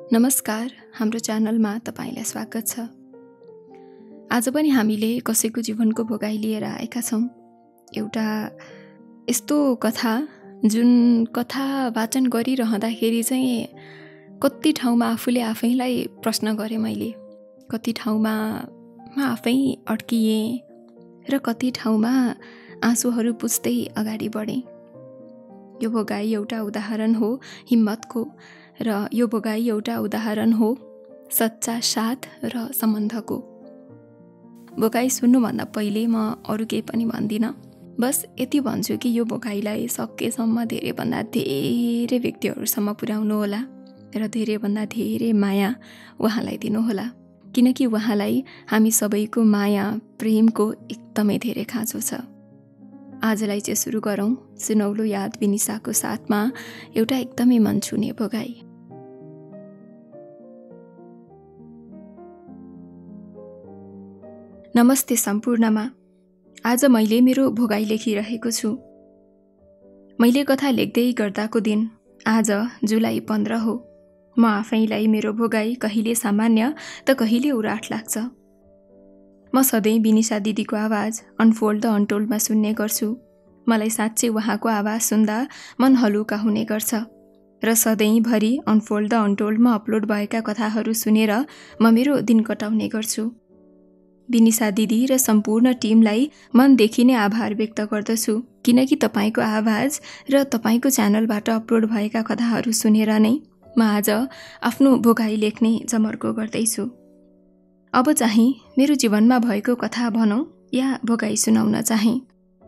नमस्कार, हाम्रो च्यानलमा तपाईलाई स्वागत छ। आज पनि हामीले कसैको जीवनको भोगाई लिएर आएका छौँ। एउटा यस्तो कथा जुन कथा वाचन गरिरहँदाखेरि चाहिँ कति ठाउँमा आफूले आफैलाई प्रश्न गरेँ मैले। कति ठाउँमा म आफै अड्किएँ र कति ठाउँमा आँसुहरू पुछ्दै अगाडि बढेँ। यो भोगाई एउटा उदाहरण हो हिम्मतको र यो भोगाई एउटा उदाहरण हो सच्चा साथ र सम्बन्धको। भोगाई सुन्नुभन्दा पहिले म अरू केही पनि भन्दिनँ। बस यति भन्छु कि यो भोगाईलाई सकेसम्म धेरैभन्दा धेरै व्यक्तिहरूसम्म पुर्याउनु होला र धेरैभन्दा धेरै माया उहाँलाई दिनुहोला, किनकि उहाँलाई हामी सबैको माया प्रेमको एकदमै धेरै खाँचो छ। आजलाई चाहिँ सुरु गरौँ सुनौलो याद विनिसाको साथमा एउटा एकदमै मन छुने भोगाई। नमस्ते सम्पूर्णमा। आज मैले मेरो भोगाई लेखिरहेको छु। मैले कथा लेख्दै गर्दाको दिन आज जुलाई 15 हो। म आफैलाई मेरो भोगाई कहिले सामान्य त कहिले उराठ लाग्छ। म सधैँ विनिसा दिदीको आवाज अनफोल्ड द अनटोल्डमा सुन्ने गर्छु। मलाई साँच्चै उहाँको आवाज सुन्दा मन हलुका हुने गर्छ र सधैँभरि अनफोल्ड द अनटोल्डमा अपलोड भएका कथाहरू सुनेर म मेरो दिन कटाउने गर्छु। विनिसा दिदी र सम्पूर्ण टिमलाई मनदेखि नै आभार व्यक्त गर्दछु, किनकि तपाईँको आवाज र तपाईँको च्यानलबाट अपलोड भएका कथाहरू सुनेर नै म आज आफ्नो भोगाई लेख्ने जमर्को गर्दैछु। अब चाहिँ मेरो जीवनमा भएको कथा भनौँ या भोगाई सुनाउन चाहेँ।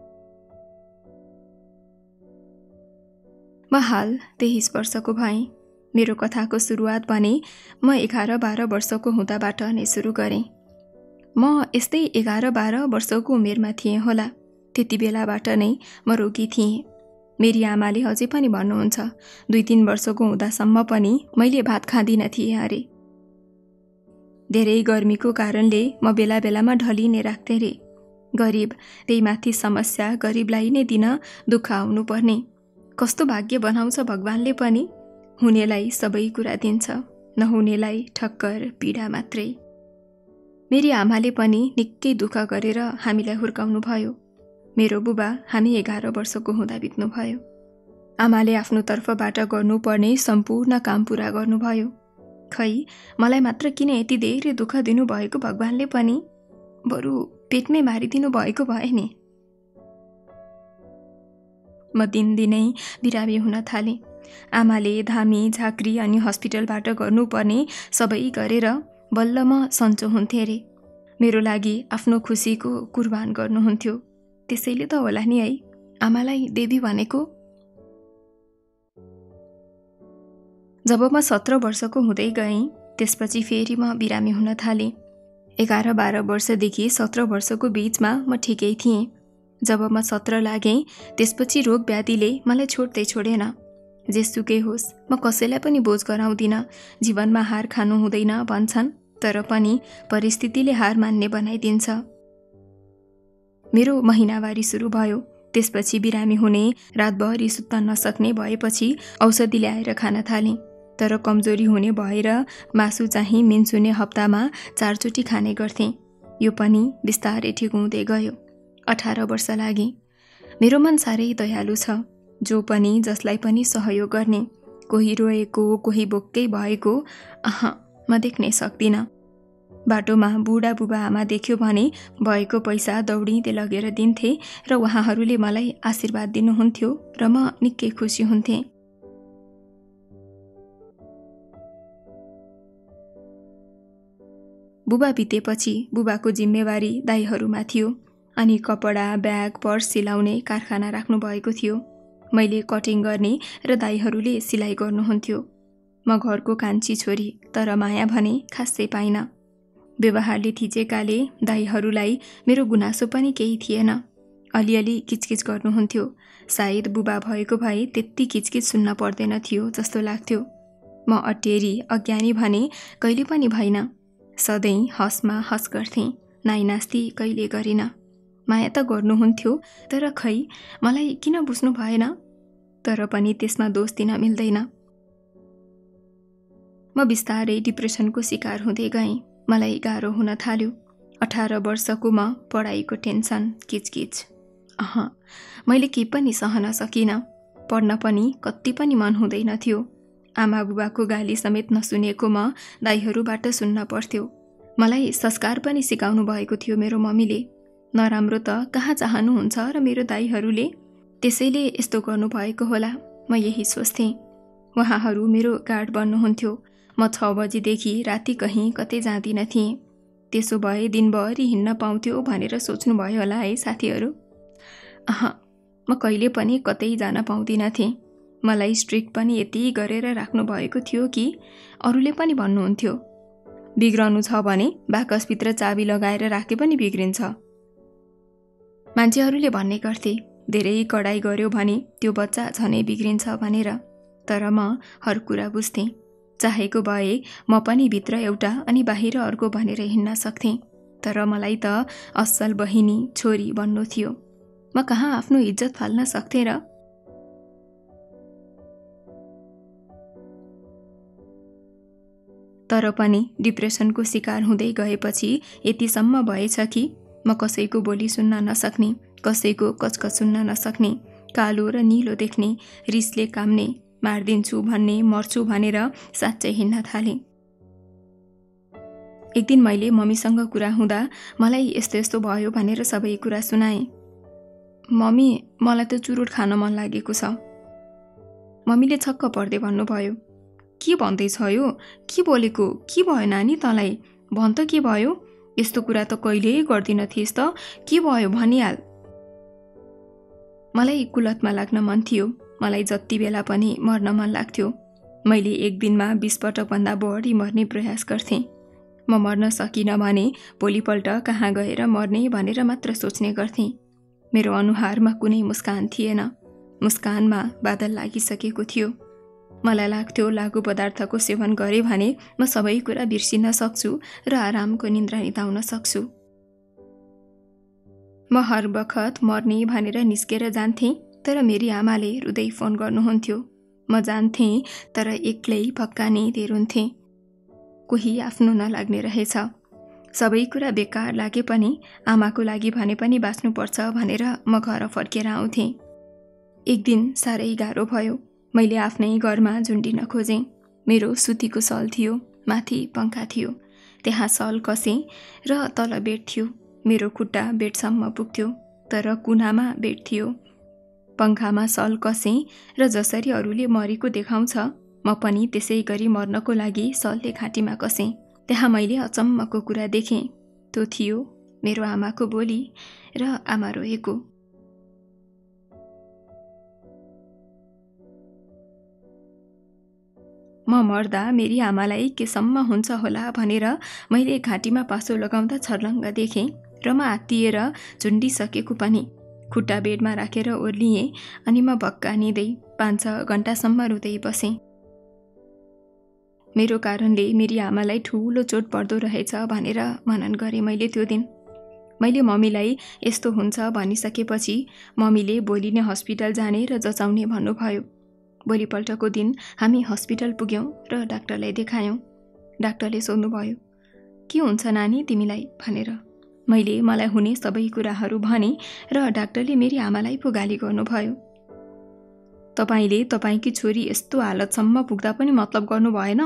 म हाल 23 वर्षको भएँ। मेरो कथाको सुरुवात भने म 11-12 वर्षको हुँदाबाट नै सुरु गरेँ। म यस्तै 11-12 वर्षको उमेरमा थिएँ होला। त्यति बेलाबाट नै म रोगी थिएँ। मेरी आमाले अझै पनि भन्नुहुन्छ 2-3 वर्षको हुँदासम्म पनि मैले भात खाँदिन थिएँ अरे। धेरै गर्मीको कारणले म बेला बेलामा ढलिने राख्थे रे। गरिब त्यही माथि समस्या गरिबलाई नै दिन दुःख आउनु पर्ने। कस्तो भाग्य बनाउँछ भगवानले पनि। हुनेलाई सबै कुरा दिन्छ, नहुनेलाई ठक्कर पीडा मात्रै। मेरी आमाले पनि निकै दुःख गरेर हामीलाई हुर्काउनु भयो। मेरो बुबा हामी 11 वर्षको हुँदा बित्नु भयो। आमाले आफ्नो तर्फबाट गर्नुपर्ने सम्पूर्ण काम पुरा गर्नुभयो। खै मलाई मात्र किन यति धेरै दुःख दिनुभएको भगवानले पनि, बरु पेटमै मारिदिनु भएको भए नि। म दिनदिनै बिरामी हुन थालेँ। आमाले धामी झाँक्री अनि हस्पिटलबाट गर्नुपर्ने सबै गरेर बल्ल म सन्चो हुन्थे रे। मेरो लागि आफ्नो खुसीको कुर्बान गर्नुहुन्थ्यो। त्यसैले त होला नि है आमालाई देवी भनेको। जब म 17 वर्षको हुँदै गएँ त्यसपछि फेरि म बिरामी हुन थालेँ। 11-12 वर्षदेखि 17 वर्षको बीचमा म ठिकै थिएँ। जब म 17 लागेँ त्यसपछि रोग व्याधिले मलाई छोड्दै छोडेन। जेसुकै होस् म कसैलाई पनि बोझ गराउँदिन। जीवनमा हार खानु हुँदैन भन्छन्, तर पनि परिस्थितिले हार मान्ने बनाइदिन्छ। मेरो महिनावारी सुरु भयो। त्यसपछि बिरामी हुने, रातभरि सुत्न नसक्ने भएपछि औषधि ल्याएर खान थालेँ। तर कमजोरी हुने भएर मासु चाहिँ मिन्सुने हप्तामा 4 चोटि खाने गर्थेँ। यो पनि बिस्तारै ठिक हुँदै गयो। 18 वर्ष लागे। मेरो मन साह्रै दयालु छ। जो पनि जसलाई पनि सहयोग गर्ने, कोही रोएको कोही बोक्कै भएको म देख्नै सक्दिनँ। बाटोमा बुढा बुबा आमा देख्यो भने भएको पैसा दौडिँदै लगेर दिन्थे र उहाँहरूले मलाई आशीर्वाद दिनुहुन्थ्यो र म निकै खुसी हुन्थेँ। बुबा बितेपछि बुबाको जिम्मेवारी दाइहरूमा थियो अनि कपडा, ब्याग, पर्स सिलाउने कारखाना राख्नु भएको थियो। मैले कटिङ गर्ने र दाइहरूले सिलाइ गर्नुहुन्थ्यो। म घरको कान्छी छोरी, तर माया भने खासै पाइनँ। व्यवहारले थिचेकाले दाइहरूलाई मेरो गुनासो पनि केही थिएन। अलिअलि किचकिच गर्नुहुन्थ्यो। सायद बुबा भएको भए त्यति किचकिच सुन्न पर्दैन थियो जस्तो लाग्थ्यो। म अटेरी अज्ञानी भने कहिले पनि भइन। सधैँ हसमा हस गर्थेँ, नाइनास्ती कहिले गरिन। माया त गर्नुहुन्थ्यो, तर खै मलाई किन बुझ्नु भएन? तर पनि त्यसमा दोष दिन मिल्दैन। म बिस्तारै डिप्रेसनको शिकार हुँदै गएँ। मलाई गाह्रो हुन थाल्यो। 18 वर्षको म, पढाइको टेन्सन, किचकिच। मैले केही पनि सहन सकिनँ। पढ्न पनि कति पनि मन हुँदैन थियो। आमा बुबाको गाली समेत नसुनेको म दाइहरूबाट सुन्न पर्थ्यो। मलाई संस्कार पनि सिकाउनु भएको थियो मेरो मम्मीले। नराम्रो त कहाँ चाहनुहुन्छ र मेरो दाइहरूले, त्यसैले यस्तो गर्नुभएको होला, म यही सोच्थेँ। उहाँहरू मेरो गार्ड बन्नुहुन्थ्यो। म 6 बजीदेखि राति कहीँ कतै जाँदिन थिएँ। त्यसो भए दिनभरि हिँड्न पाउँथ्यो भनेर सोच्नुभयो होला है साथीहरू। म कहिले पनि कतै जान पाउँदिन थिएँ। मलाई स्ट्रिक्ट पनि यति गरेर राख्नु भएको थियो कि अरूले पनि भन्नुहुन्थ्यो, बिग्रनु छ भने बाकसभित्र चाबी लगाएर राखे पनि बिग्रिन्छ। मान्छेहरूले भन्ने गर्थे, धेरै कडाइ गर्यो भने त्यो बच्चा झनै बिग्रिन्छ भनेर। तर म हर कुरा बुझ्थेँ। चाहेको भए म पनि भित्र एउटा अनि बाहिर अर्को भनेर हिँड्न सक्थेँ। तर मलाई त असल बहिनी, छोरी बन्नु थियो। म कहाँ आफ्नो इज्जत फाल्न सक्थेँ र? तर पनि डिप्रेसनको शिकार हुँदै गएपछि यतिसम्म भएछ कि म कसैको बोली सुन्न नसक्ने, कसैको कचकच सुन्न नसक्ने, कालो र निलो देख्ने, रिसले काम्ने, मार्दिन्छु भन्ने, मर्छु भनेर साँच्चै हिँड्न थालेँ। एक दिन मैले मम्मीसँग कुरा हुँदा मलाई यस्तो यस्तो भयो भनेर सबै कुरा सुनाएँ। मम्मी, मलाई त चुरोट खान मन लागेको छ। मम्मीले छक्क पर्दै भन्नुभयो, के भन्दैछ यो? के बोलेको? के भयो नानी तँलाई? भन त के भयो? यस्तो कुरा त कहिल्यै गर्दिन थिइस् त, के भयो भनिहाल। मलाई कुलतमा लाग्न मन थियो। मलाई जति बेला पनि मर्न मन लाग्थ्यो। मैले एक दिनमा 20 पटकभन्दा बढी मर्ने प्रयास गर्थेँ। म मर्न सकिनँ भने भोलिपल्ट कहाँ गएर मर्ने भनेर मात्र सोच्ने गर्थेँ। मेरो अनुहारमा कुनै मुस्कान थिएन। मुस्कानमा बादल लागिसकेको थियो। मलाई लाग्थ्यो लागु पदार्थको सेवन गरे भने म सबै कुरा बिर्सिन सक्छु र आरामको निन्द्रा निदाउन सक्छु। म हर बखत मर्ने भनेर निस्केर जान्थेँ, तर मेरी आमाले रुँदै फोन गर्नुहुन्थ्यो। म जान्थेँ, तर एक्लै भक्काने धेर हुन्थेँ। कोही आफ्नो नलाग्ने रहेछ। सबै कुरा बेकार लागे पनि आमाको लागि भने पनि बाँच्नुपर्छ भनेर म घर फर्केर आउँथेँ। एक दिन साह्रै गाह्रो भयो। मैले आफ्नै घरमा झुन्डिन खोजेँ। मेरो सुतीको सल थियो, माथि पंखा थियो। त्यहाँ सल कसेँ र तल बेड थियो। मेरो खुट्टा बेडसम्म पुग्थ्यो, तर कुनामा बेड थियो। पंखामा सल कसेँ र जसरी अरूले मरेको देखाउँछ, म पनि त्यसै गरी मर्नको लागि सलले घाँटीमा कसेँ। त्यहाँ मैले अचम्मको कुरा देखेँ। त्यो थियो मेरो आमाको बोली र आमा रोएको। म मर्दा मेरी आमालाई केसम्म हुन्छ होला भनेर मैले घाँटीमा पासो लगाउँदा छर्लङ्ग देखेँ र म आत्तिएर झुन्डिसकेको पनि। खुट्टा बेडमा राखेर ओर्लिएँ अनि म भक्कानिँदै 5-6 घण्टासम्म रुँदै बसेँ। मेरो कारणले मेरी आमालाई ठुलो चोट पर्दो रहेछ भनेर मनन गरेँ मैले त्यो दिन। मैले मम्मीलाई यस्तो हुन्छ भनिसकेपछि मम्मीले भोलि नै हस्पिटल जाने र जचाउने भन्नुभयो। भोलिपल्टको दिन हामी हस्पिटल पुग्यौँ र डाक्टरलाई देखायौँ। डाक्टरले सोध्नुभयो, के हुन्छ नानी तिमीलाई भनेर। मैले मलाई हुने सबै कुराहरू भने र डाक्टरले मेरी आमालाई पो गाली गर्नुभयो। तपाईले तपाईकी छोरी यस्तो हालतसम्म पुग्दा पनि मतलब गर्नु भएन।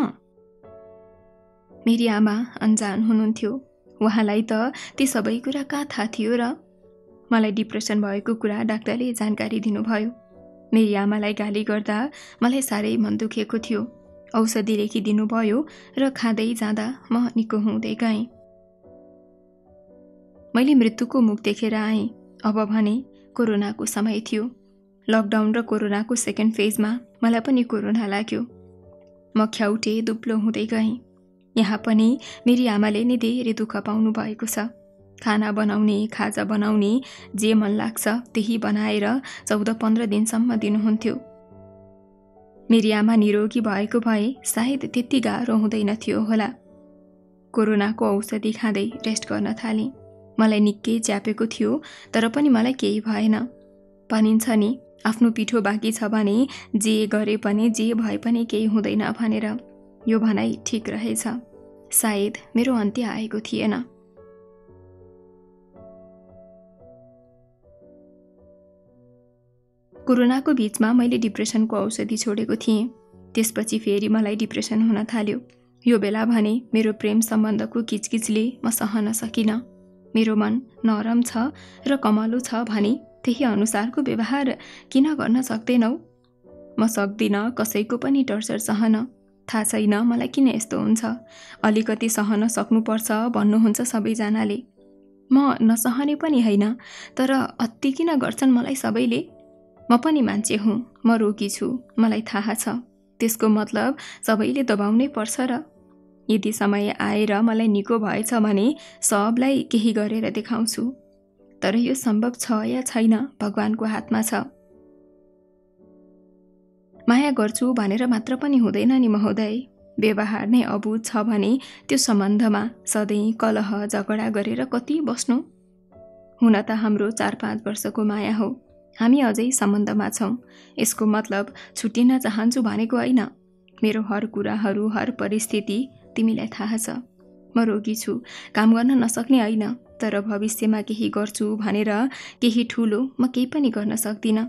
मेरी आमा अनजान हुनुहुन्थ्यो। उहाँलाई त ती सबै कुरा कहाँ थाहा थियो र? मलाई डिप्रेसन भएको कुरा डाक्टरले जानकारी दिनुभयो। मेरी आमालाई गाली गर्दा मलाई साह्रै मन दुखेको थियो। औषधि लेखिदिनु भयो र खाँदै जाँदा म निको हुँदै गएँ। मैले मृत्युको मुख देखेर आएँ। अब भने कोरोनाको समय थियो। लकडाउन र कोरोनाको सेकेन्ड फेजमा मलाई पनि कोरोना लाग्यो। म ख्याउटे दुब्लो हुँदै गएँ। यहाँ पनि मेरी आमाले नै धेरै दुःख पाउनु भएको छ। खाना बनाउने, खाजा बनाउने, जे मन लाग्छ त्यही बनाएर 14-15 दिनसम्म दिनुहुन्थ्यो। मेरी आमा निरोगी भएको भए सायद त्यति गाह्रो हुँदैन थियो होला। कोरोनाको औषधि खाँदै रेस्ट गर्न थालेँ। मलाई निकै च्यापेको थियो, तर पनि मलाई केही भएन। भनिन्छ नि, आफ्नो पिठो बाँकी छ भने जे गरे पनि जे भए पनि केही हुँदैन भनेर। यो भनाइ ठिक रहेछ। सायद मेरो अन्त्य आएको थिएन। कोरोनाको बीचमा मैले डिप्रेसनको औषधि छोडेको थिएँ। त्यसपछि फेरि मलाई डिप्रेसन हुन थाल्यो। यो बेला भने मेरो प्रेम सम्बन्धको किचकिचले म सहन सकिनँ। मेरो मन नरम छ र कमलो छ भने त्यही अनुसारको व्यवहार किन गर्न सक्दैनौ? म सक्दिनँ कसैको पनि टर्चर सहन। थाहा छैन मलाई किन यस्तो हुन्छ। अलिकति सहन सक्नुपर्छ भन्नुहुन्छ सबैजनाले। म नसहने पनि होइन, तर अति किन गर्छन् मलाई सबैले? म पनि मान्छे हुँ, म रोगी छु, मलाई थाहा छ। त्यसको मतलब सबैले दबाउनै पर्छ र? यदि समय आएर मलाई निको भएछ भने सबलाई केही गरेर देखाउँछु। तर यो सम्भव छ या छैन भगवानको हातमा छ। माया गर्छु भनेर मात्र पनि हुँदैन नि महोदय। व्यवहार नै अबुझ छ भने त्यो सम्बन्धमा सधैँ कलह झगडा गरेर कति बस्नु? हुन त हाम्रो 4-5 वर्षको माया हो। हामी अझै सम्बन्धमा छौँ। यसको मतलब छुट्टिन चाहन्छु भनेको होइन। मेरो हर कुराहरू, हर परिस्थिति तिमीलाई थाहा छ। म रोगी छु, काम गर्न नसक्ने होइन, तर भविष्यमा केही गर्छु भनेर केही ठुलो म केही पनि गर्न सक्दिनँ।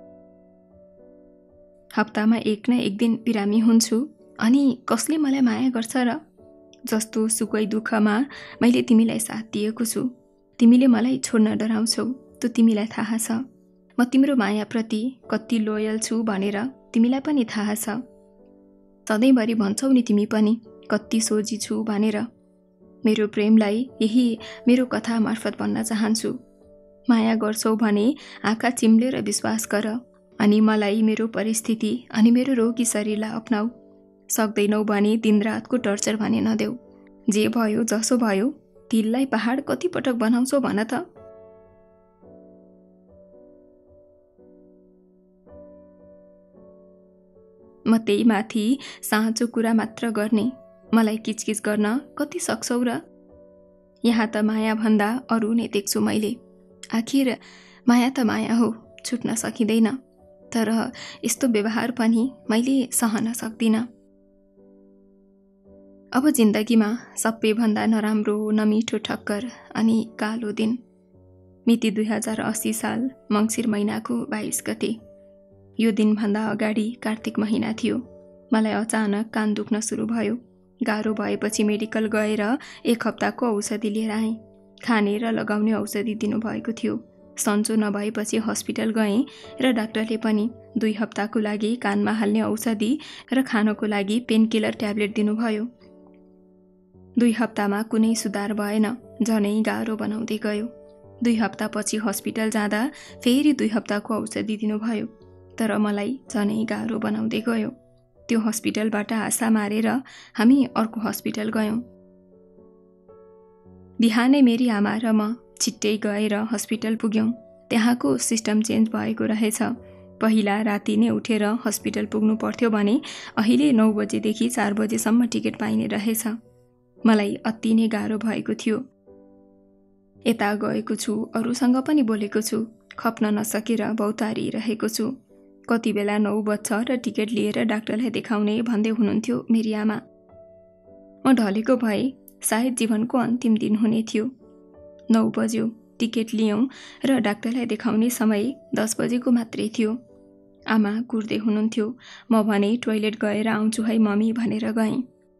हप्तामा 1 न 1 दिन बिरामी हुन्छु, अनि कसले मलाई माया गर्छ र? जस्तो सुकै दुःखमा मैले तिमीलाई साथ दिएको छु। तिमीले मलाई छोड्न डराउँछौ, त्यो तिमीलाई थाहा छ। म तिम्रो मायाप्रति कति लोयल छु भनेर तिमीलाई पनि थाहा छ। सधैँभरि भन्छौ नि तिमी पनि कति सोझी छु भनेर। मेरो प्रेमलाई यही मेरो कथा मार्फत भन्न चाहन्छु। माया गर्छौ भने आँखा चिम्लेर विश्वास गर, अनि मलाई, मेरो परिस्थिति अनि मेरो रोगी शरीरलाई अपनाऊ। सक्दैनौ भने दिनरातको टर्चर भने नदेऊ। जे भयो जसो भयो, दिललाई पहाड कति पटक बनाउँछौ भन त? म त्यही माथि साँचो कुरा मात्र गर्ने। मलाई किचकिच गर्न कति सक्छौ र? यहाँ त माया भन्दा अरू नै देख्छु मैले। आखिर माया त माया हो, छुट्न सकिँदैन। तर यस्तो व्यवहार पनि मैले सहन सक्दिनँ। अब जिन्दगीमा सबैभन्दा नराम्रो, नमिठो ठक्कर अनि कालो दिन। मिति 2080 साल मङ्सिर महिनाको 22 गते। यो दिनभन्दा अगाडि कार्तिक महिना थियो। मलाई अचानक कान दुख्न सुरु भयो। गाह्रो भएपछि मेडिकल गएर 1 हप्ताको औषधि लिएर आएँ। खाने र लगाउने औषधि दिनुभएको थियो। सन्चो नभएपछि हस्पिटल गएँ र डाक्टरले पनि 2 हप्ताको लागि कानमा हाल्ने औषधि र खानको लागि पेनकिलर ट्याब्लेट दिनुभयो। 2 हप्तामा कुनै सुधार भएन, झनै गाह्रो बनाउँदै गयो। 2 हप्तापछि हस्पिटल जाँदा फेरि 2 हप्ताको औषधि दिनुभयो, तर मलाई झनै गाह्रो बनाउँदै गयो। त्यो हस्पिटलबाट आशा मारेर हामी अर्को हस्पिटल गयौँ। बिहानै मेरी आमा र म छिट्टै गएर हस्पिटल पुग्यौँ। त्यहाँको सिस्टम चेन्ज भएको रहेछ। पहिला राति नै उठेर हस्पिटल पुग्नु पर्थ्यो भने अहिले 9 बजेदेखि 4 बजेसम्म टिकट पाइने रहेछ। मलाई अति नै गाह्रो भएको थियो। यता गएको छु, अरूसँग पनि बोलेको छु, खप्न नसकेर बौतारिरहेको छु। कति बेला 9 बज्छ र टिकट लिएर डाक्टरलाई देखाउने भन्दै हुनुहुन्थ्यो मेरी आमा। म ढलेको भए सायद जीवनको अन्तिम दिन हुने थियो। 9 बज्यो, टिकट लियौँ र डाक्टरलाई देखाउने समय 10 बजेको मात्रै थियो। आमा कुर्दै हुनुहुन्थ्यो। म भने टोइलेट गएर आउँछु है मम्मी भनेर गएँ।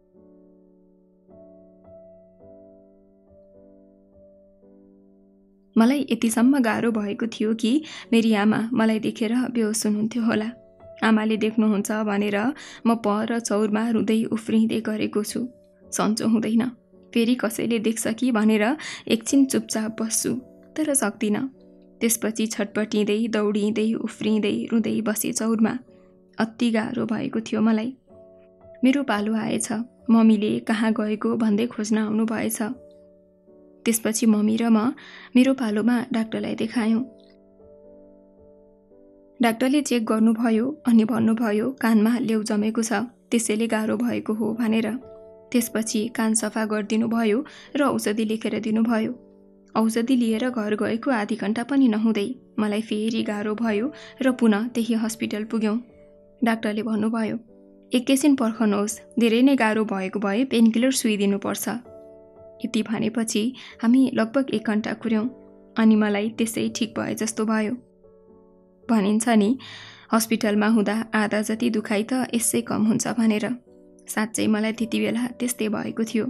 मलाई यतिसम्म गाह्रो भएको थियो कि मेरी आमा मलाई देखेर बेहोस हुनुहुन्थ्यो होला। आमाले देख्नुहुन्छ भनेर म पर चौरमा रुँदै उफ्रिँदै गरेको छु। सन्चो हुँदैन, फेरि कसैले देख्छ कि भनेर एकछिन चुपचाप बस्छु, तर सक्दिनँ। त्यसपछि छटपटिँदै दौडिँदै उफ्रिँदै रुँदै बसेँ चौरमा। अति गाह्रो भएको थियो मलाई। मेरो पालो आएछ। मम्मीले कहाँ गएको भन्दै खोज्न आउनु भएछ। त्यसपछि मम्मी र म मेरो पालोमा डाक्टरलाई देखायौँ। डाक्टरले चेक गर्नुभयो अनि भन्नुभयो कानमा लेउ जमेको छ, त्यसैले गाह्रो भएको हो भनेर। त्यसपछि कान सफा गरिदिनु भयो र औषधि लेखेर दिनुभयो। औषधि लिएर घर गएको आधी घण्टा पनि नहुँदै मलाई फेरि गाह्रो भयो र पुनः त्यही हस्पिटल पुग्यौँ। डाक्टरले भन्नुभयो एकैछिन पर्खनुहोस्, धेरै नै गाह्रो भएको भए पेनकिलर सुइदिनुपर्छ। यति भनेपछि हामी लगभग 1 घण्टा कुर्यौँ अनि मलाई त्यसै ठिक भए जस्तो भयो। भनिन्छ नि, हस्पिटलमा हुँदा आधा जति दुखाइ त यसै कम हुन्छ भनेर। साँच्चै मलाई त्यति बेला त्यस्तै भएको थियो।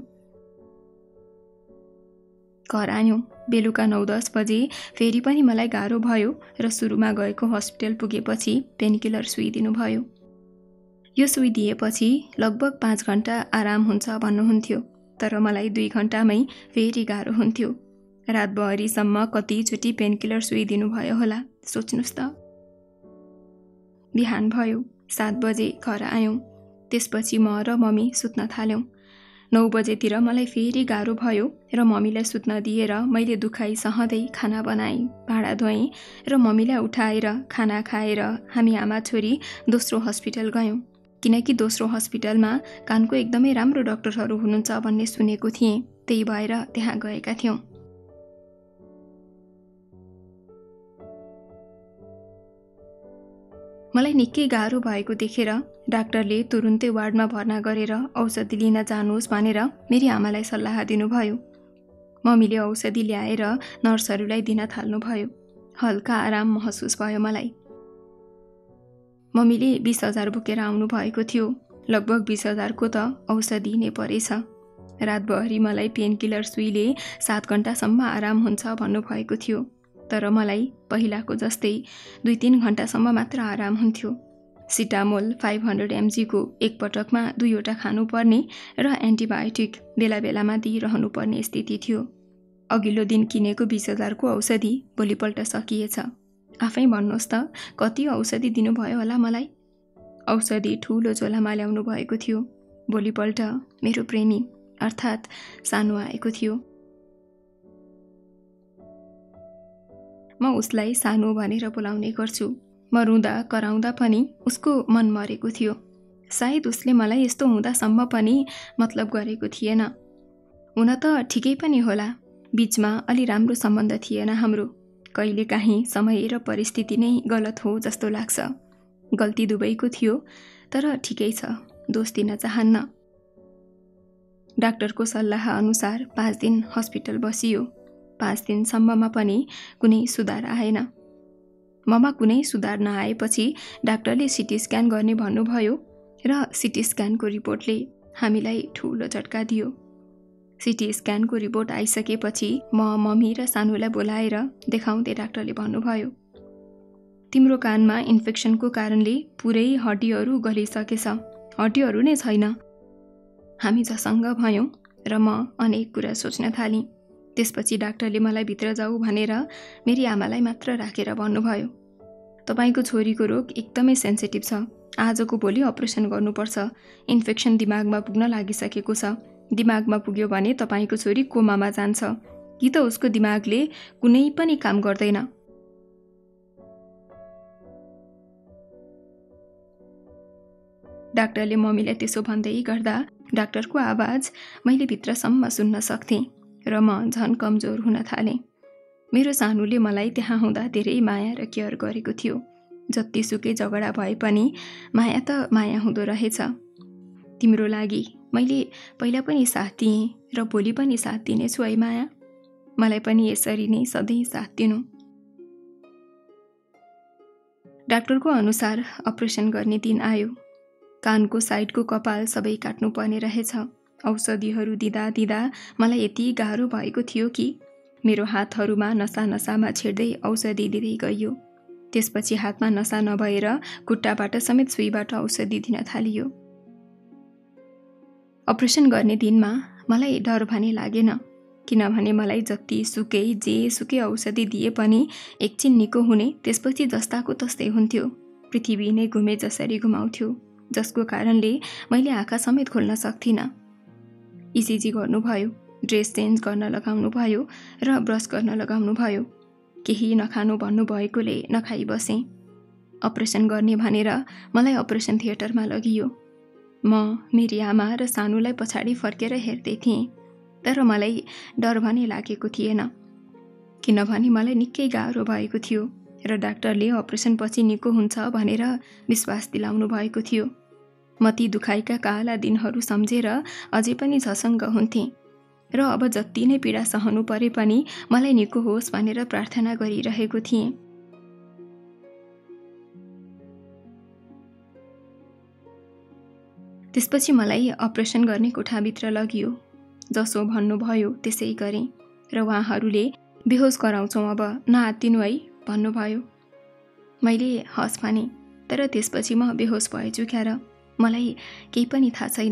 घर आयौँ। बेलुका 9-10 बजे फेरि पनि मलाई गाह्रो भयो र सुरुमा गएको हस्पिटल पुगेपछि पेनकिलर सुइदिनु भयो। यो सुई दिएपछि लगभग 5 घण्टा आराम हुन्छ भन्नुहुन्थ्यो, तर मलाई 2 घण्टामै फेरि गाह्रो हुन्थ्यो। रातभरिसम्म कतिचोटि पेनकिलर सुइदिनु भयो होला, सोच्नुहोस् त। बिहान भयो, 7 बजे घर आयौँ। त्यसपछि म र मम्मी सुत्न थाल्यौँ। 9 बजेतिर मलाई फेरि गाह्रो भयो र मम्मीलाई सुत्न दिएर मैले दुखाइ सहँदै खाना बनाएँ, भाँडा धोएँ र मम्मीलाई उठाएर खाना खाएर हामी आमा छोरी दोस्रो हस्पिटल गयौँ। किनकि दोस्रो हस्पिटलमा कानको एकदमै राम्रो डाक्टरहरू हुनुहुन्छ भन्ने सुनेको थिएँ, त्यही भएर त्यहाँ गएका थियौँ। मलाई निकै गाह्रो भएको देखेर डाक्टरले तुरुन्तै वार्डमा भर्ना गरेर औषधि लिन जानुहोस् भनेर मेरी आमालाई सल्लाह दिनुभयो। मम्मीले औषधि ल्याएर नर्सहरूलाई दिन थाल्नुभयो। हल्का आराम महसुस भयो मलाई। मम्मीले 20,000 बोकेर आउनु भएको थियो। लगभग 20,000 को त औषधि नै परेछ। रातभरि मलाई पेनकिलर सुईले 7 घण्टासम्म आराम हुन्छ भन्नुभएको थियो, तर मलाई पहिलाको जस्तै 2-3 घण्टासम्म मात्र आराम हुन्थ्यो। सिटामोल 500 mg को एक पटकमा 2वटा खानुपर्ने र एन्टिबायोटिक बेला बेलामा दिइरहनु पर्ने स्थिति थियो। अघिल्लो दिन किनेको 20,000 को औषधि भोलिपल्ट सकिएछ। आफै भन्नुहोस् त, कति औषधि दिनुभयो होला मलाई? औषधि ठुलो झोलामा ल्याउनु भएको थियो। भोलिपल्ट मेरो प्रेमी अर्थात् सानो आएको थियो। म उसलाई सानो भनेर बोलाउने गर्छु। म रुँदा कराउँदा पनि उसको मन मरेको थियो। सायद उसले मलाई यस्तो हुँदासम्म पनि मतलब गरेको थिएन। हुन त ठिकै पनि होला, बीचमा अलि राम्रो सम्बन्ध थिएन हाम्रो। कहिलेकाहीँ समय र परिस्थिति नै गलत हो जस्तो लाग्छ। गल्ती दुवैको थियो, तर ठिकै छ, दोष दिन चाहन्न। डाक्टरको सल्लाह अनुसार 5 दिन हस्पिटल बसियो। 5 दिनसम्ममा पनि कुनै सुधार आएन। ममा कुनै सुधार नआएपछि डाक्टरले सिटी स्क्यान गर्ने भन्नुभयो र सिटी स्क्यानको रिपोर्टले हामीलाई ठुलो झट्का दियो। सिटी स्क्यानको रिपोर्ट आइसकेपछि म मम्मी र सानुलाई बोलाएर देखाउँदै डाक्टरले भन्नुभयो, तिम्रो कानमा इन्फेक्सनको कारणले पुरै हड्डीहरू गलिसकेछ, हड्डीहरू नै छैन। हामी झसङ्ग भयौँ र म अनेक कुरा सोच्न थालेँ। त्यसपछि डाक्टरले मलाई भित्र जाऊ भनेर मेरी आमालाई मात्र राखेर भन्नुभयो, तपाईको छोरीको रोग एकदमै सेन्सिटिभ छ, आजको भोलि अपरेसन गर्नुपर्छ। इन्फेक्सन दिमागमा पुग्न लागिसकेको छ। दिमागमा पुग्यो भने तपाईको छोरी कोमामा जान्छ, कि त उसको दिमागले कुनै पनि काम गर्दैन। डाक्टरले मम्मीलाई त्यसो भन्दै गर्दा डाक्टरको आवाज मैले भित्रसम्म सुन्न सक्थेँ र म झन कमजोर हुन थालेँ। मेरो सानुले मलाई त्यहाँ हुँदा धेरै माया र केयर गरेको थियो। जतिसुकै झगडा भए पनि माया त माया हुँदो रहेछ। तिम्रो लागि मैले पहिला पनि साथ दिएँ र भोलि पनि साथ दिनेछु है माया। मलाई पनि यसरी नै सधैँ साथ दिनु। डाक्टरको अनुसार अपरेसन गर्ने दिन आयो। कानको साइडको कपाल सबै काट्नुपर्ने रहेछ। औषधिहरू दिँदा दिँदा मलाई यति गाह्रो भएको थियो कि मेरो हातहरूमा नसा नसामा छेड्दै औषधि दिँदै गइयो। त्यसपछि हातमा नसा नभएर खुट्टाबाट समेत सुईबाट औषधि दिन थालियो। अपरेसन गर्ने दिनमा मलाई डर भने लागेन, किनभने मलाई जति सुकै जे सुकै औषधि दिए पनि एकछिन निको हुने, त्यसपछि जस्ताको तस्तै हुन्थ्यो। पृथ्वी नै घुमे जसरी घुमाउँथ्यो, जसको कारणले मैले आँखा समेत खोल्न सक्थिनँ। इसिजी गर्नुभयो, ड्रेस चेन्ज गर्न लगाउनु भयो र ब्रस गर्न लगाउनु भयो। केही नखानु भन्नुभएकोले नखाई बसेँ। अपरेसन गर्ने भनेर मलाई अपरेसन थिएटरमा लगियो। म मेरी आमा र सानुलाई पछाडि फर्केर हेर्दै थिएँ, तर मलाई डर भने लागेको थिएन, किनभने मलाई निकै गाह्रो भएको थियो र डाक्टरले अपरेसन पछि निको हुन्छ भनेर विश्वास दिलाउनु भएको थियो। म ती दुखाइका काला दिनहरू सम्झेर अझै पनि झसङ्ग हुन्थेँ र अब जति नै पीडा सहनु परे पनि मलाई निको होस् भनेर प्रार्थना गरिरहेको थिएँ। त्यसपछि मलाई अपरेसन गर्ने कोठाभित्र लगियो। जसो भन्नुभयो त्यसै गरेँ र उहाँहरूले बेहोस गराउँछौँ अब, नआत्तिनु है भन्नुभयो। मैले हस् भने, तर त्यसपछि म बेहोस भएछु क्या र मलाई केही पनि थाहा छैन।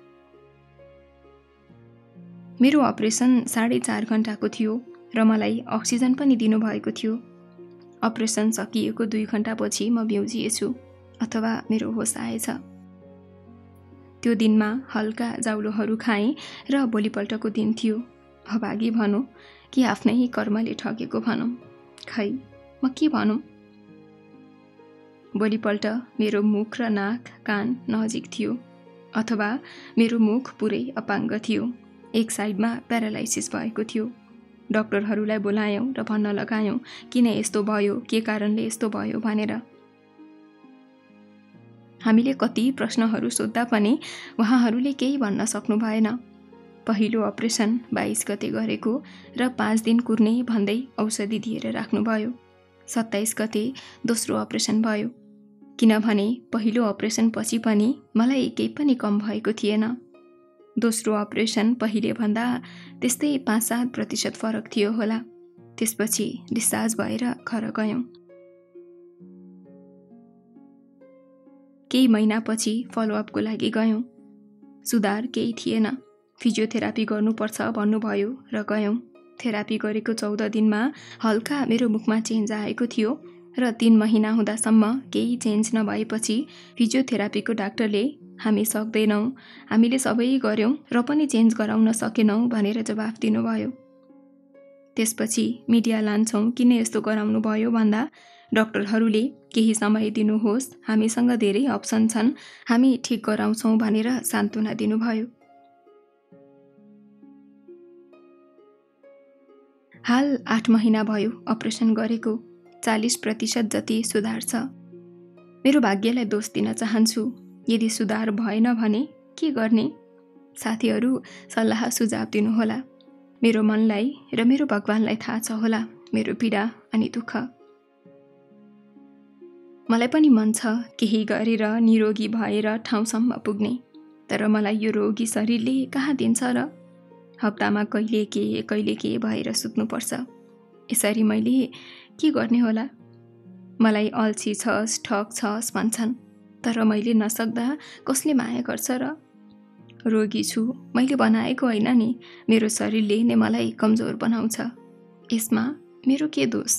मेरो अपरेसन 4.5 घण्टाको थियो र मलाई अक्सिजन पनि दिनुभएको थियो। अपरेसन सकिएको 2 घण्टापछि म बिउजिएछु अथवा मेरो होस आएछ। त्यो दिनमा हल्का जाउलोहरू खाएँ र भोलिपल्टको दिन थियो। अभागी भनौँ कि आफ्नै कर्मले ठगेको भनौँ, खै म के भनौँ। भोलिपल्ट मेरो मुख र नाक कान नजिक थियो अथवा मेरो मुख पुरै अपाङ्ग थियो। एक साइडमा प्यारालाइसिस भएको थियो। डाक्टरहरूलाई बोलायौँ र भन्न लगायौँ किन यस्तो भयो, के कारणले यस्तो भयो भनेर। हामीले कति प्रश्नहरू सोद्धा पनि उहाँहरूले केही भन्न सक्नु भएन। पहिलो अपरेसन 22 गते गरेको र 5 दिन कुर्ने भन्दै औषधि दिएर राख्नुभयो। 27 गते दोस्रो अपरेसन भयो, किनभने पहिलो अपरेसन पछि पनि मलाई केही पनि कम भएको थिएन। दोस्रो अपरेसन पहिले भन्दा त्यस्तै 5-7% फरक थियो होला। त्यसपछि डिस्चार्ज भएर घर गयौँ। केही महिनापछि फलोअपको लागि गयौँ। सुधार केही थिएन। फिजियोथेरापी गर्नुपर्छ भन्नुभयो र गयौँ। थेरापी गरेको 14 दिनमा हल्का मेरो मुखमा चेन्ज आएको थियो र 3 महिना हुँदासम्म केही चेन्ज नभएपछि फिजियोथेरापीको डाक्टरले हामी सक्दैनौँ, हामीले सबै गर्यौँ र पनि चेन्ज गराउन सकेनौँ भनेर जवाफ दिनुभयो। त्यसपछि मिडिया लान्छौँ किन यस्तो गराउनु भयो भन्दा डाक्टरहरूले केही समय दिनुहोस्, हामीसँग धेरै अप्सन छन्, हामी ठिक गराउँछौँ भनेर सान्त्वना दिनुभयो। हाल 8 महिना भयो अपरेसन गरेको। 40% जति सुधार छ। मेरो भाग्यलाई दोष दिन चाहन्छु। यदि सुधार भएन भने के गर्ने? साथीहरू सल्लाह सुझाव दिनुहोला। मेरो मनलाई र मेरो भगवानलाई थाहा छ होला मेरो पीडा अनि दुःख। मलाई पनि मन छ केही गरेर निरोगी भएर ठाउँसम्म पुग्ने, तर मलाई यो रोगी शरीरले कहाँ दिन्छ र? हप्तामा कहिले के भएर सुत्नुपर्छ। यसरी मैले के गर्ने होला? मलाई अल्छी छस्, ठग छस् भन्छन्, तर मैले नसक्दा कसले माया गर्छ र? रोगी छु, मैले बनाएको होइन नि, मेरो शरीरले नै मलाई कमजोर बनाउँछ। यसमा मेरो के दोष?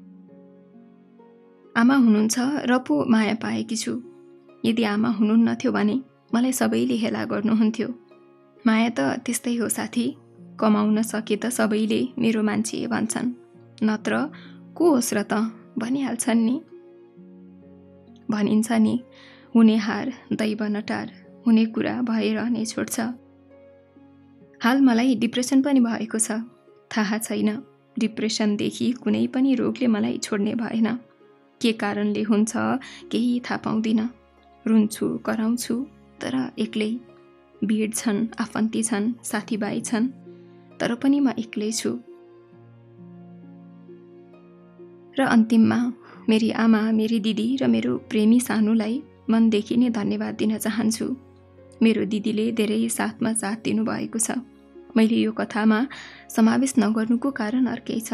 आमा हुनुहुन्छ र पो माया पाएकी छु। यदि आमा हुनुहुन्थ्यो भने मलाई सबैले हेला गर्नुहुन्थ्यो। माया त त्यस्तै हो साथी, कमाउन सके त सबैले मेरो मान्छे भन्छन्, नत्र को होस् र त भनिहाल्छन् नि। भनिन्छ नि, हुने हार दैव नटार, हुने कुरा भएर नै छोड्छ। हाल मलाई डिप्रेसन पनि भएको छ। थाहा छैन, डिप्रेसनदेखि कुनै पनि रोगले मलाई छोड्ने भएन। के कारणले हुन्छ केही थाहा पाउँदिन। रुन्छु, कराउँछु, तर एक्लै। भिड छन्, आफन्ती छन्, साथीभाइ छन्, तर पनि म एक्लै छु। र अन्तिममा मेरी आमा, मेरी दिदी र मेरो प्रेमी सानुलाई मनदेखि नै धन्यवाद दिन चाहन्छु। मेरो दिदीले धेरै साथमा साथ दिनुभएको छ। मैले यो कथामा समावेश नगर्नुको कारण अर्कै छ।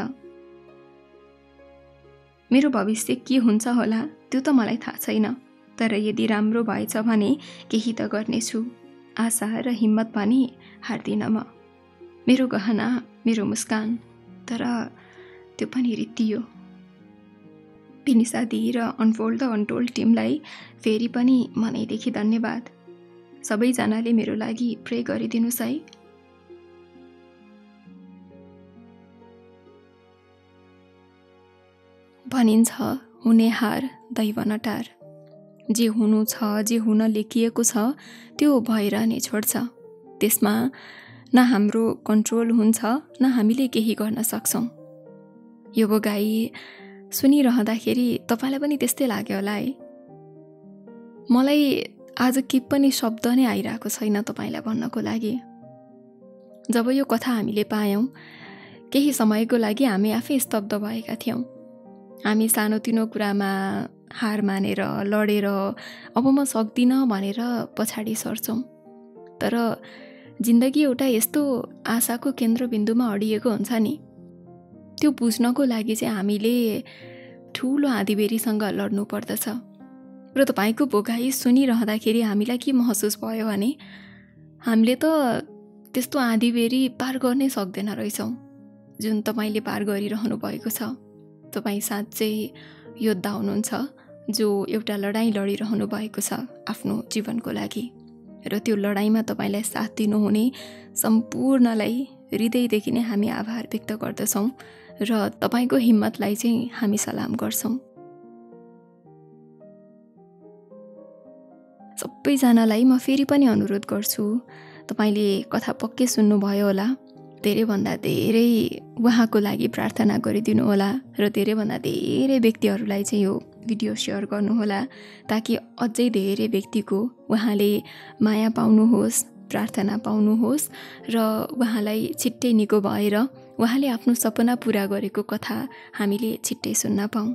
मेरो भविष्य के हुन्छ होला त्यो त मलाई थाहा छैन, तर यदि राम्रो भएछ भने केही त गर्नेछु। आशा र हिम्मत पनि हार्दिन म। मेरो गहना, मेरो मुस्कान, तर त्यो पनि रित्तियो। पिनिसा दी र अनफोल्ड द अनटोल्ड टिमलाई फेरि पनि मनैदेखि धन्यवाद। सबैजनाले मेरो लागि प्रे गरिदिनुस् है। भनिन्छ हुने हार दैव नटार। जे हुनु छ, जे हुन लेखिएको छ त्यो भएर नै छोड्छ। त्यसमा न हाम्रो कन्ट्रोल हुन्छ, न हामीले केही गर्न सक्छौँ। यो गाई सुनिरहँदाखेरि तपाईँलाई पनि त्यस्तै लाग्यो होला है। मलाई आज के पनि शब्द नै आइरहेको छैन तपाईँलाई भन्नको लागि। जब यो कथा हामीले पायौँ, केही समयको लागि हामी आफै स्तब्ध भएका थियौँ। हामी सानोतिनो कुरामा हार मानेर लडेर अब म सक्दिनँ भनेर पछाडि सर्छौँ। तर जिन्दगी एउटा यस्तो आशाको केन्द्रबिन्दुमा अडिएको हुन्छ नि, त्यो बुझ्नको लागि चाहिँ हामीले ठुलो आँधीबेहरीसँग लड्नु पर्दछ। र तपाईँको भोगाई सुनिरहँदाखेरि हामीलाई के महसुस भयो भने हामीले त त्यस्तो आँधीबेहरी पार गर्नै सक्दैन रहेछौँ जुन तपाईँले पार गरिरहनु भएको छ। तपाईँ साँच्चै योद्धा हुनुहुन्छ जो एउटा लडाईँ लडिरहनु भएको छ आफ्नो जीवनको लागि। र त्यो लडाईँमा तपाईँलाई साथ दिनुहुने सम्पूर्णलाई हृदयदेखि नै हामी आभार व्यक्त गर्दछौँ र तपाईँको हिम्मतलाई चाहिँ हामी सलाम गर्छौँ। सबैजनालाई म फेरि पनि अनुरोध गर्छु, तपाईँले कथा पक्कै सुन्नुभयो होला। धेरैभन्दा धेरै उहाँको लागि प्रार्थना गरिदिनु होला र धेरैभन्दा धेरै व्यक्तिहरूलाई चाहिँ यो भिडियो सेयर गर्नुहोला, ताकि अझै धेरै व्यक्तिको उहाँले माया पाउनुहोस्, प्रार्थना पाउनुहोस् र उहाँलाई छिट्टै निको भएर उहाँले आफ्नो सपना पुरा गरेको कथा हामीले छिट्टै सुन्न पाऊँ।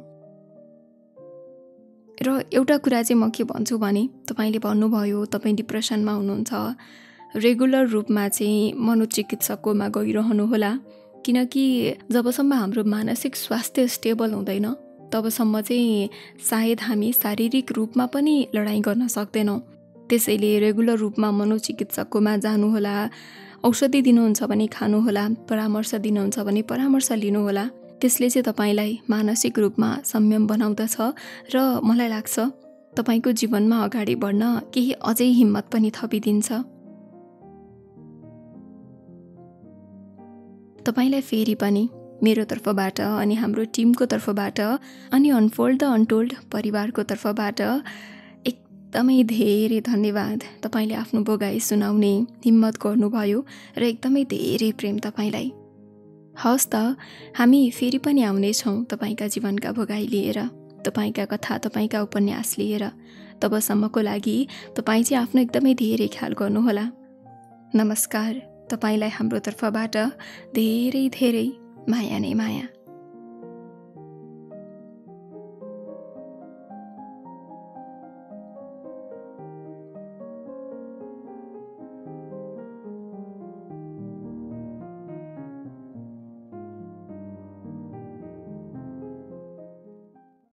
र एउटा कुरा चाहिँ म के भन्छु भने, तपाईँले भन्नुभयो तपाईँ डिप्रेसनमा हुनुहुन्छ, रेगुलर रूपमा चाहिँ मनोचिकित्सककोमा गइरहनु होला, किनकि जबसम्म हाम्रो मानसिक स्वास्थ्य स्टेबल हुँदैन तबसम्म चाहिँ सायद हामी शारीरिक रूपमा पनि लडाईँ गर्न सक्दैनौँ। त्यसैले रेगुलर रूपमा मनोचिकित्सककोमा जानुहोला, औषधि दिनुहुन्छ भने खानुहोला, परामर्श दिनुहुन्छ भने परामर्श लिनुहोला। त्यसले चाहिँ तपाईँलाई मानसिक रूपमा संयम बनाउँदछ र मलाई लाग्छ तपाईँको जीवनमा अगाडि बढ्न केही अझै हिम्मत पनि थपिदिन्छ। तपाईँलाई फेरि पनि मेरो तर्फबाट अनि हाम्रो टिमको तर्फबाट अनि अनफोल्ड द अनटोल्ड परिवारको तर्फबाट एकदमै धेरै धन्यवाद। तपाईँले आफ्नो भोगाई सुनाउने हिम्मत गर्नुभयो र एकदमै धेरै प्रेम तपाईँलाई। हवस् त, हामी फेरि पनि आउनेछौँ तपाईँका जीवनका भोगाई लिएर, तपाईँका कथा, तपाईँका उपन्यास लिएर। तबसम्मको लागि तपाईँ चाहिँ आफ्नो एकदमै धेरै ख्याल गर्नुहोला। नमस्कार। तपाईँलाई हाम्रो तर्फबाट धेरै धेरै माया नै माया।